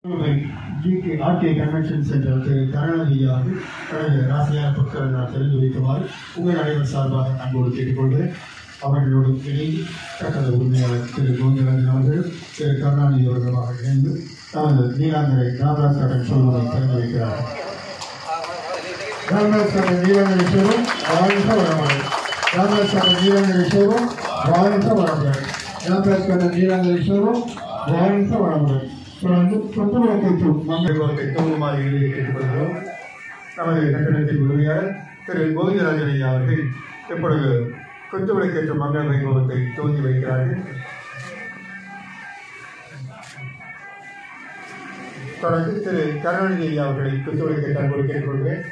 RK convention centre திரு கருணாநிதியாக கடந்த ராசியான பொருட்கள் நான் தெரிந்து வைக்குமாறு உங்கள் அனைவர் சார்பாக அன்போடு கேட்டுக்கொள்கிறேன். அவர்களோடு இணைந்து கட்டளை உரிமையாளர் திரு கோவிந்தராஜன் அவர்கள் திரு கருணாநிதி அவர்களாக இணைந்து தமது நீலாங்கரை ராமராஜ் கடன் சொல்வதை திறந்து வைக்கிறார்கள். ராமராஜ் கடன் நீலாங்கரை சேரும் வாழ்க வளமுடன். ராமராஜ் கடன் நீலாங்கரை சேரும் வாழ்க வளமுடன். ராமராஜ் கடன் நீலாங்கரை சேரும் வாழ்க வளமுடன். தொடர்ந்து சொத்துவழக்கேற்றும் மங்களத்தை தோங்குமாறு எழுதி கேட்டுக்கொள்கிறோம். நமது கட்டணத்தின் உரிமையாளர் திரு கோவிந்தராஜன் ஐயா அவர்கள் இப்பொழுது சொத்துவழக்கேற்றும் மங்கள வைபவத்தை துவங்கி வைக்கிறார்கள். தொடர்ந்து திரு கருணாநிதி ஐயா அவர்களை சொத்துவழக்கேற்ற அன்போடு கேட்டுக்கொள்கிறேன்.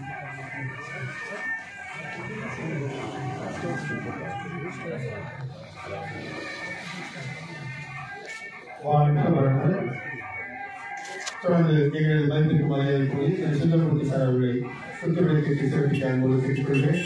தொடர்ந்து எங்களது மதிப்பிற்கு மரியாதை கூறி திரு சுந்தரமூர்த்தி சார் அவர்களை சொத்துவழக்கேற்று சிறப்பிக்க அன்போடு கேட்டுக்கொள்கிறேன்.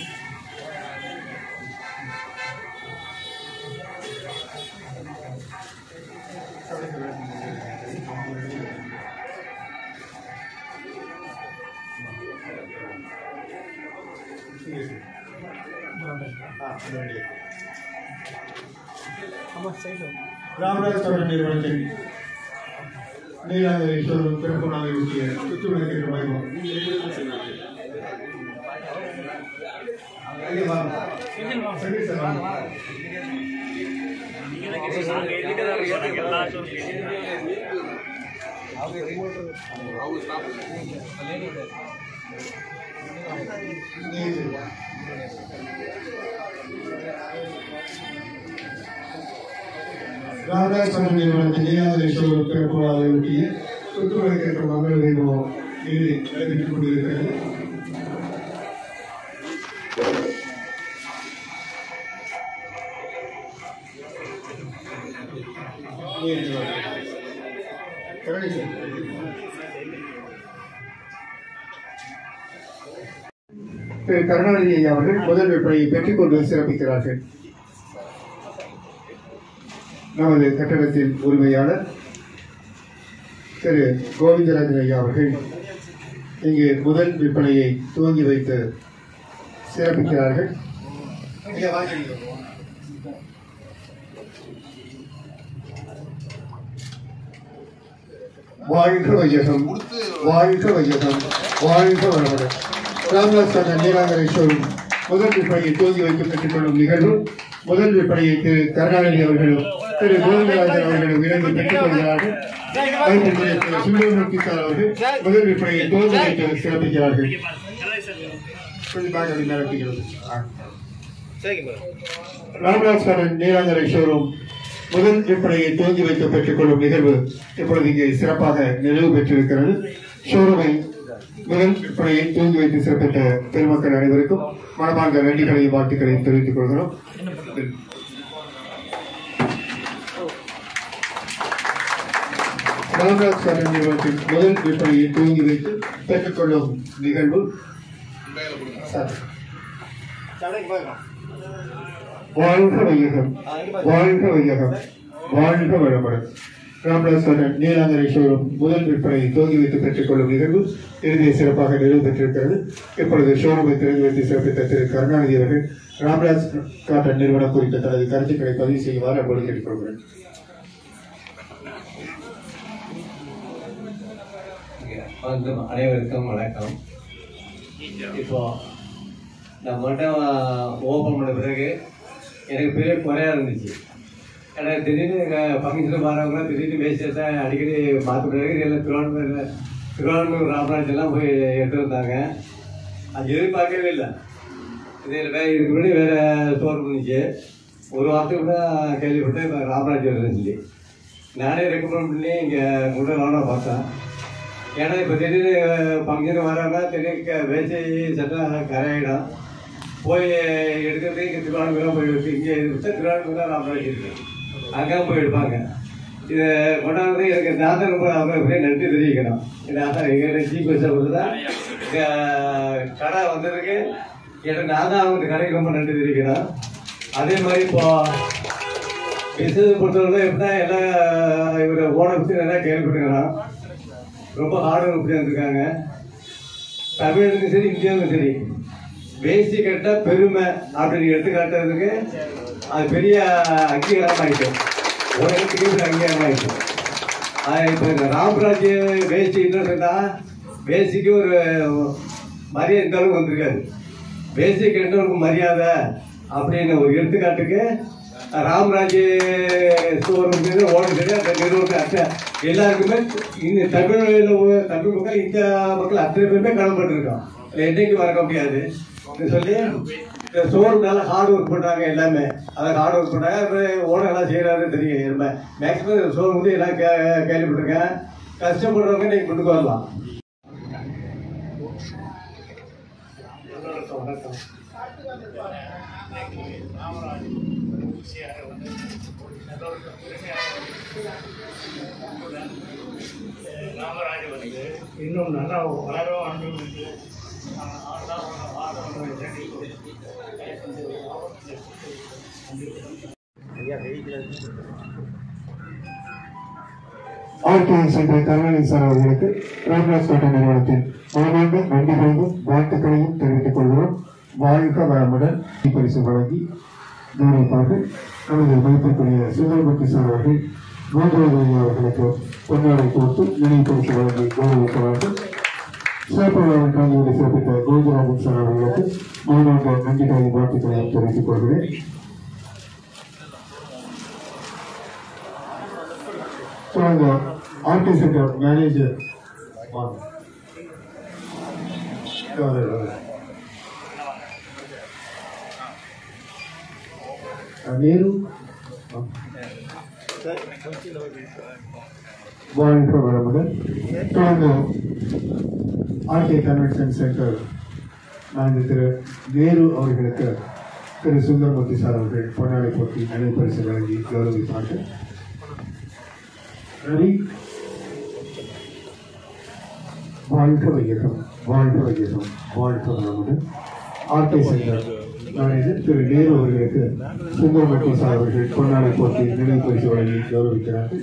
ராமராஜ் கடன் நிறுவனத்தின் நீலாங்கரை ஈஸ்வரன் பிறப்பு நாளை ஒட்டிய சொத்துவழக்கேற்ற வைபவம் ராமராஜ் கடன் நிறுவனத்தின் நீலாங்கரை ஈஸ்வரன் பிறப்பு நாளை ஒட்டிய சொத்துவழக்கேற்ற மங்கள வைபவம் இறுதி நடைபெற்றுக் கொண்டிருக்கிறது. திரு கருணாநிதி ஐயா அவர்கள் முதல் விற்பனையை பெற்றுக்கொண்டு சிறப்பிக்கிறார்கள். நமது கட்டடத்தின் உரிமையாளர் திரு கோவிந்தராஜன் ஐயா அவர்கள் இங்கு முதல் விற்பனையை துவங்கி வைத்து சிறப்பிக்கிறார்கள். வாழ்க வையகம், வாழ்க வையகம், வாழ்க வளமுடன். ராமராஜ் கடன் நீலாங்கரை ஷோரூம் முதல் விற்பனையை துவங்கி வைத்து பெற்றுக்கொள்ளும் நிகழ்வு முதல் விற்பனையை திரு கருணாநிதி அவர்களும் திரு கோவிந்தராஜன் அவர்களும் இணைந்து பெற்றுக் கொள்கிறார்கள். திரு சுந்தரமூர்த்தி சார் அவர்கள் முதல் விற்பனையை துவங்கி வைத்து சிறப்பிக்கிறார்கள். ராமராஜ் கடன் நீலாங்கரை ஷோரூம் முதல் விற்பனையை துவங்கி வைத்து பெற்றுக் கொள்ளும் நிகழ்வு இப்பொழுது இங்கே சிறப்பாக நிறைவு பெற்றிருக்கிறது. ஷோரூமை முதல் விற்பனையை துவங்கி வைத்து சிறப்பித்த பெருமக்கள் அனைவருக்கும் மனமார்ந்த நன்றிகளையும் வாழ்த்துக்களையும் தெரிவித்துக் கொள்கிறோம். ராமராஜ் கடன் நிறுவனத்தின் முதல் விற்பனையை துவங்கி வைத்து பெற்றுக் கொள்ளும் நிகழ்வு வாழ்க வையகம், வாழ்க வையகம், வாழ்க வளமுடன். ராமராஜ் கடன் நீலாங்கரை ஷோரூம் முதல் விற்பனையை துவங்கி வைத்து பெற்றுக் கொள்ளும் நிகழ்வு இறுதியை சிறப்பாக நிறைவு பெற்றிருக்கிறது. இப்பொழுது ஷோரூமை திறந்து வைத்து சிறப்பித்த திரு கருணாநிதி அவர்கள் ராமராஜ் கடன் நிறுவனம் குறித்த தனது கருத்துக்களை பதிவு செய்யுமாறு அன்போடு கேட்டுக்கொள்கிறேன். அனைவருக்கும் வணக்கம். இப்போ நான் மட்டும் ஓப்பன் பண்ண பிறகு எனக்கு பெரிய குறையா இருந்துச்சு. ஏன்னா திடீர்னு எங்கள் ஃபங்க்ஷன் வரவங்களாம் திடீர்னு வேஸ்டேஜை அடிக்கடி மாற்ற பிறகு எல்லாம் திருவாரூர் ராமராஜ் எல்லாம் போய் எடுத்து வந்தாங்க. அது எதிர்பார்க்கவே இல்லை. இதுக்கு முன்னாடி வேறு ஸ்டோர் இருந்துச்சு. ஒரு வாரத்துக்கு கூட கேள்விப்பட்டேன் இப்போ ராமராஜ் இருந்துச்சு. நானே ரெக்கமெண்ட் பண்ணி இங்கே கூட நானும் பார்த்தேன். ஏன்னா இப்போ திடீர்னு ஃபங்க்ஷன் வரவங்க திடீர்னு வேஸ்டே சட்டை கரையிடும். போய் எடுக்கிறதுக்கு இங்கே திருவாரூர்லாம் போய் எடுத்து இங்கே எடுத்து திருவாரூர் தான் ராமராஜ் இருக்குது. அங்கே போய் எடுப்பாங்க. இதை கொண்டாடுறது எனக்கு நான் தான் ரொம்ப அவங்களுக்கு நன்றி தெரிவிக்கணும். நான் தான் எங்கள் சீஃப் கெஸ்ட் தான் கடை வந்ததுக்கு எனக்கு நான் தான் அவங்க கடைக்கு ரொம்ப நன்றி தெரிவிக்கணும். அதே மாதிரி இப்போ பிஸ்னஸ் பொறுத்தவரை எப்படின்னா எல்லாம் இவர் ஓனை பற்றி நல்லா கேள்விப்பட்டுக்கிறோம். ரொம்ப ஹார்ட் ஒர்க் பண்ணியிருக்காங்க. தமிழுக்கும் சரி இந்தியாவுக்கும் சரி வேஷ்டி கட்டால் பெருமை அப்படின்னு எடுத்துக்காட்டுறதுக்கு அது பெரிய அங்கீகாரமாயிட்டு, உலகத்துக்கே ஒரு அங்கீகாரமாயிட்டு. இப்போ இந்த ராம்ராஜ் வேஷ்டி என்ன சொன்னால் வேஷ்டிக்கு ஒரு மரியாதை இந்த அளவுக்கு வந்திருக்காது. வேஷ்டி கட்டவருக்கு மரியாதை அப்படின்னு ஒரு எடுத்துக்காட்டுக்கு ராம்ராஜ் ஸ்டோர் ஓடும் சரி அந்த நிறுவனத்தை அட்டை எல்லாருக்குமே இந்த தமிழ் மக்கள் இந்தியா மக்கள் அத்தனை பேருமே கடமைப்பட்டிருக்கோம். அதில் என்றைக்கு மறக்க முடியாது சொல்லி இந்த ஸ்டோர் நல்லா ஹார்ட் ஒர்க் பண்ணுறாங்க. எல்லாமே அதை ஹார்ட் ஒர்க் பண்ணுறாங்க. அப்புறம் ஓனர்லாம் செய்கிறாரு தெரியும். ரொம்ப மேக்ஸிமம் ஸ்டோர் வந்து எல்லாம் கேள்விப்பட்டிருக்கேன். கஷ்டப்படுறவங்க நீங்கள் கொண்டு வரலாம். வணக்கம். ராமராஜ் வந்து இன்னும் நல்லா வளர வேண்டும் என்று ஆர்கே சென்ற கருணாநிதி சார் அவர்களுக்கு ராம்ராஜ் தோட்ட நிறுவனத்தின் மனமார்ந்த நன்றிகளையும் வாழ்த்துக்களையும் தெரிவித்துக் கொள்கிறோம். வாழ்க வளமுடன் பரிசு வழங்கி கௌரவிப்பார்கள். நமது மதிப்பிற்குரிய சுந்தரமூர்த்தி சார் அவர்கள் கோகுலதேவி அவர்களுக்கு பொன்னாடை கொடுத்து நினைவு பரிசு வழங்கி கௌரவிக்கிறார்கள். சிறப்பு கலந்து சிறப்பித்த கோகுலராஜன் சார் அவர்களுக்கு மனமார்ந்த நன்றிகளையும் வாழ்த்துக்களையும் தெரிவித்துக் கொள்கிறேன். ஆர்டி சென்டர் மேனேஜர் நேரு வாழ்க வளமுடன். தொடர்ந்து ஆர்கே கன்வென்ஷன் சென்டர் மேனேஜர் திரு நேரு அவர்களுக்கு திரு சுந்தரமூர்த்தி சார் அவர்கள் பொன்னாடை போட்டி நினைவு பரிசு வழங்கி கௌரவிப்பார்கள். ரவி வாழ்க வையகம், வாழ்க வையகம், வாழ்க வளமுடன். ஆர்கே சென்டர் மேனேஜர் திரு நேரு அவர்களுக்கு சுந்தரமூர்த்தி சார் அவர்கள் பொன்னாடை போட்டி நினைவு பரிசு வழங்கி கௌரவிக்கிறார்கள்.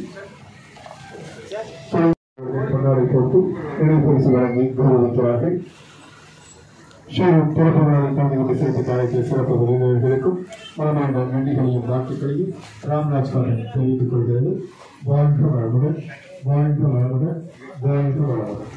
பொன்னாடை போட்டு நினைவு பரிசு வழங்கி கௌரவிக்கிறார்கள். ஸ்ரீரம் திறப்பு விழாவில் கலந்து கொண்டு சிறப்பு அழைத்த சிறப்பு விருந்தினர்களுக்கும் மனமார்ந்த நன்றிகளையும் வாழ்த்துக்களையும் ராம்ராஜ் அவர்கள் தெரிவித்துக் கொள்கிறது. வாழ்க வளமுடன், வாழ்க வளமுடன், வாழ்க வளமுடன்.